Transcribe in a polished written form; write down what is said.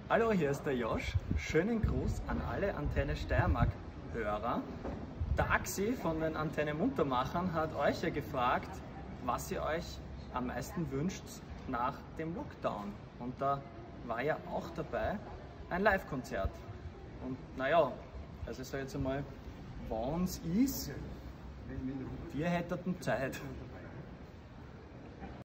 Hallo, hier ist der Josh. Schönen Gruß an alle Antenne Steiermark-Hörer. Der Axi von den Antenne Muntermachern hat euch ja gefragt, was ihr euch am meisten wünscht nach dem Lockdown. Und da war ja auch dabei ein Live-Konzert. Und naja, also ich sage jetzt einmal, wenn's ist, wir hätten Zeit.